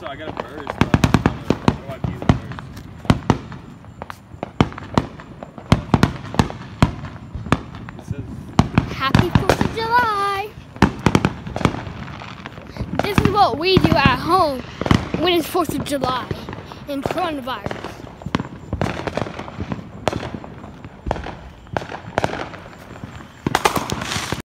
I got a burst, but how do I view the burst? It says Happy 4th of July! This is what we do at home when it's 4th of July in coronavirus.